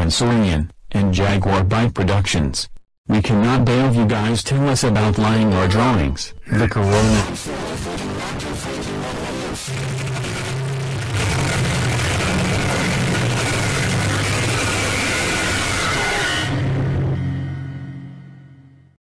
and Saurian, and Jaguar Bike Productions. We cannot bail. You guys tell us about lying or drawings. The Corona.